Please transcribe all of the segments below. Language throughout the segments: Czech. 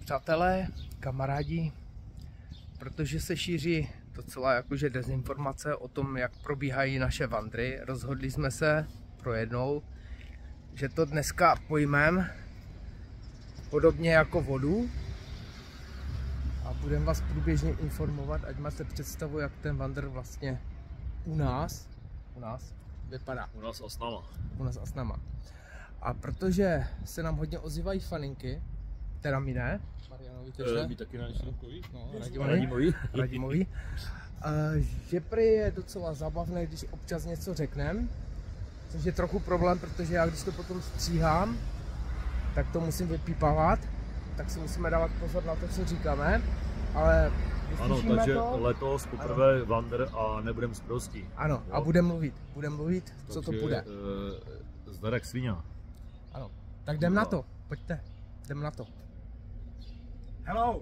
Přátelé, kamarádi, protože se šíří docela jakože dezinformace o tom, jak probíhají naše vandry, rozhodli jsme se pro jednou, že to dneska pojmeme podobně jako vodu a budeme vás průběžně informovat, ať máte představu, jak ten vandr vlastně u nás vypadá. U nás a s náma. U nás a s náma. A protože se nám hodně ozývají faninky, teda mi ne, Marianovi tež ne. My taky náčelníkovi. No, Radimovi. Že prý je docela zábavné, když občas něco řeknem, což je trochu problém, protože já když to potom stříhám, tak to musím vypípávat, tak si musíme dávat pozor na to, co říkáme, ale ano, takže to. Letos poprvé vandr a nebudem sprostí. Ano, jo? A budem mluvit, co to bude. Zdarek svině. Ano, tak jdem na to, pojďte, jdem na to. Hello!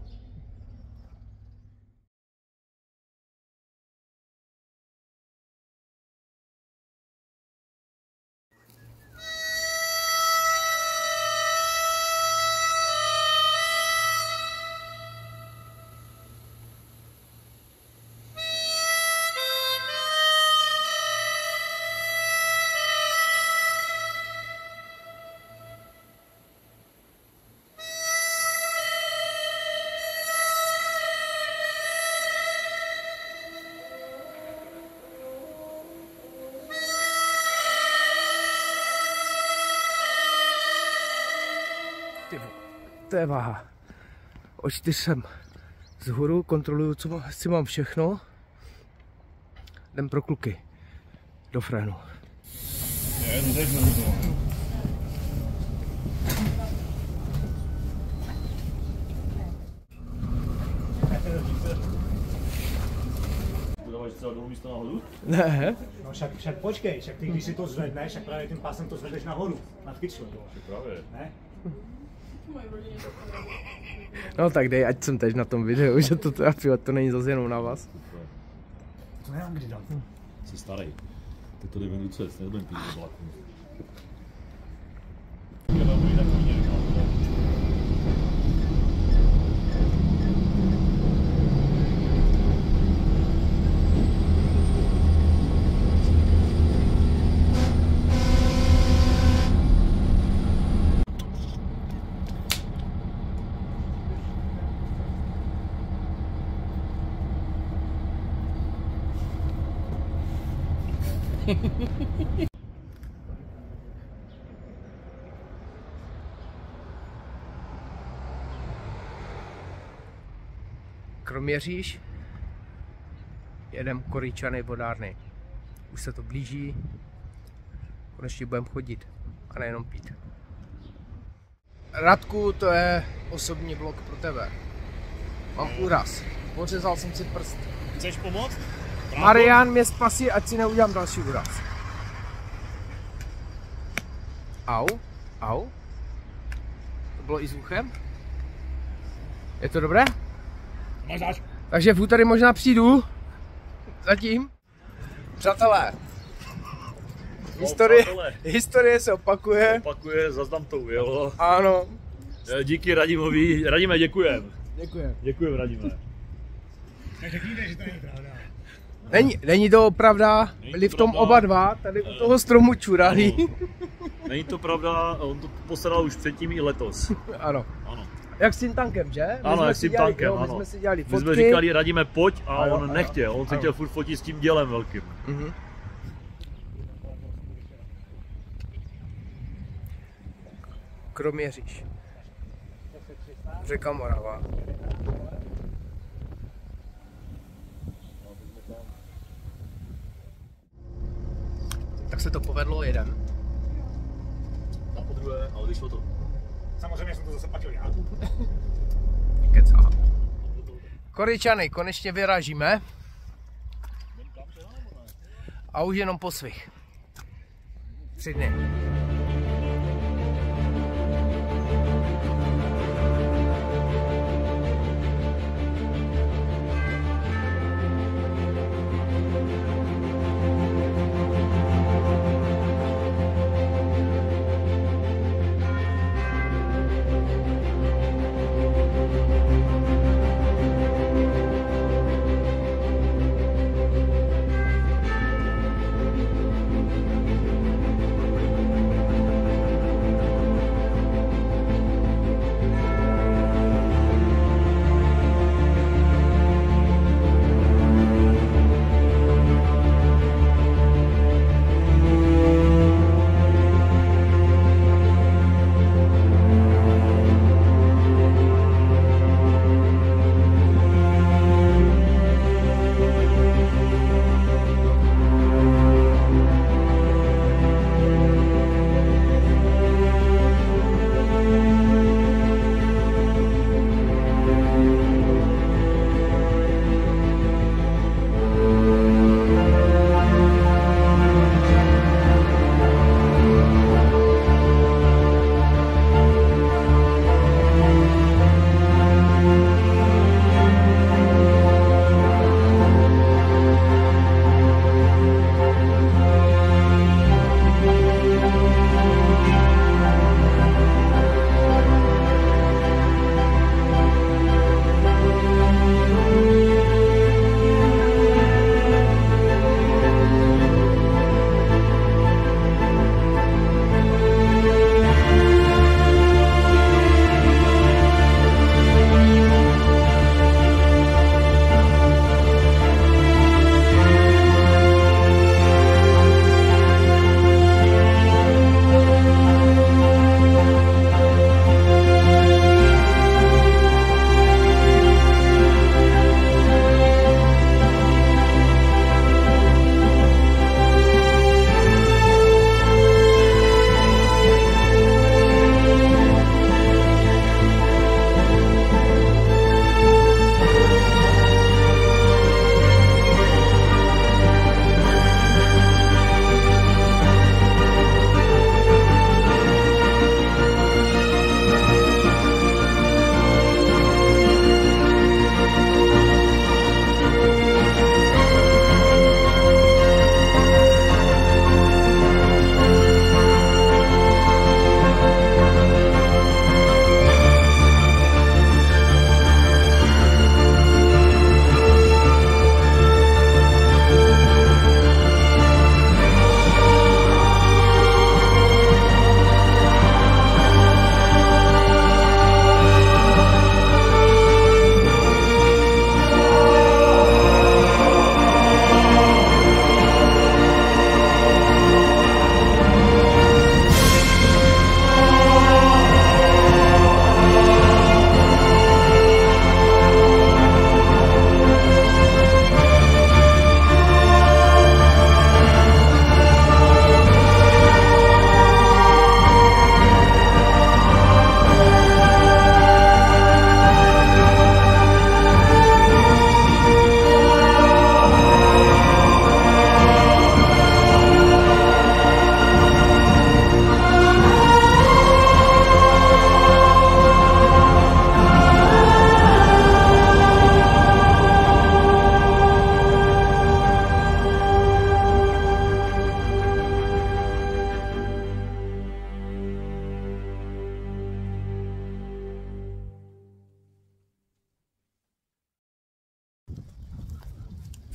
To je váha. O 4 jsem vzhůru, kontroluju, co si mám všechno. Jdem pro kluky. Do frénu. Dáváš třeba dolů místo nahoru? Ne. No však počkej, však ty když si to zvedneš, tak právě tím pásem to zvedeš nahoru, nad kyčlem. Právě. Ne? No tak dej, ať jsem teď na tom videu, že to není zase jenom na vás. To nevím, kdy dám. Jsi starý. Ty to jde ven ruce, nebudem pít do vlaku. Kroměříž, jedem Koryčany vodárny. Už se to blíží, konečně budeme chodit a nejenom pít. Radku, to je osobní vlog pro tebe. Mám úraz, pořezal jsem si prst. Chceš pomoct? Marian mě spasí, ať si neudělám další úraz. Au. To bylo i s uchem? Je to dobré? Máš. Takže v úterý možná přijdu. Zatím. Přátelé. Historie se opakuje. Zas to ujelo. Ano. Díky Radimovi. Radime, děkujem. Děkujem, Radime. Tak řekněte, že to není pravda. Není to pravda, byli v tom oba dva, tady u toho stromu čurali. Není to pravda, on to postaral už předtím i letos. Ano. Jak s tím tankem, že? Ano, jak s tím tankem, ano. My jsme si dělali fotky. My jsme říkali, Radime, pojď, a on nechtěl, on se chtěl furt fotit s tím dělem velkým. Kroměříž. Řeka Morava. Tak se to povedlo, jedem. A po druhé, ale vyšlo to. Samozřejmě jsem to zase platil já. Kecá. Koryčany, konečně vyrážíme. A už jenom po svých. 3 dny.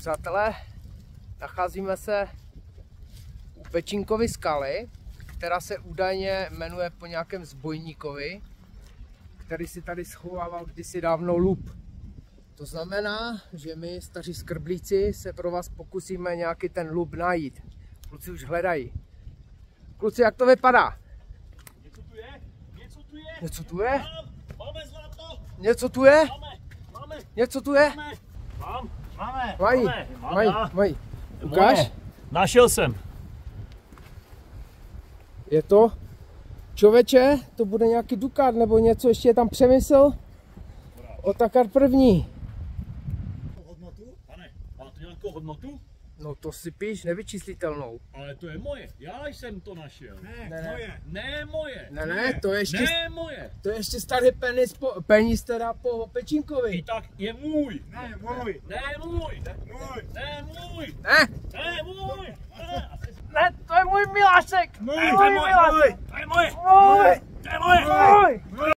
Přátelé, nacházíme se u Pečínkovy skaly, která se údajně jmenuje po nějakém zbojníkovi, který si tady schovával kdysi dávno lup. To znamená, že my, staří skrblíci, se pro vás pokusíme nějaký ten lup najít. Kluci už hledají. Kluci, jak to vypadá? Něco tu je? Něco tu je? Něco tu je? Máme zlato! Něco tu je? Máme! Něco tu je? Máme! Mají. Ukáž? Našel jsem. Je to? Člověče, to bude nějaký dukát nebo něco, ještě je tam Přemysl? Otakar první. Hodnotu? Pane, má to nějakou hodnotu? No to si píš nevyčíslitelnou. Ale to je moje, já jsem to našel. Moje. Ne moje. Ne, to je ještě, Ne moje. to je ještě starý peníz teda po Pečínkovi. I tak je můj. Ne, můj. Ne můj. Můj. Ne můj. Ne, Ne můj. ne, to je můj Milášek. Můj. To je můj. To je můj. Můj. To je můj. Můj.